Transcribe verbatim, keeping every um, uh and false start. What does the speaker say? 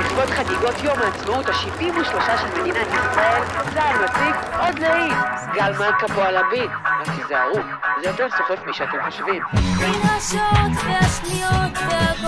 לכבוד חגיגות יום העצמאות ה-שבעים ושלוש של מדינת ישראל, צה"ל מציג עוד להיט, גל מלכה פה על הביט. אז תיזהרו, זה יותר סוחף משאתם חושבים. בין השעות והשניות וה...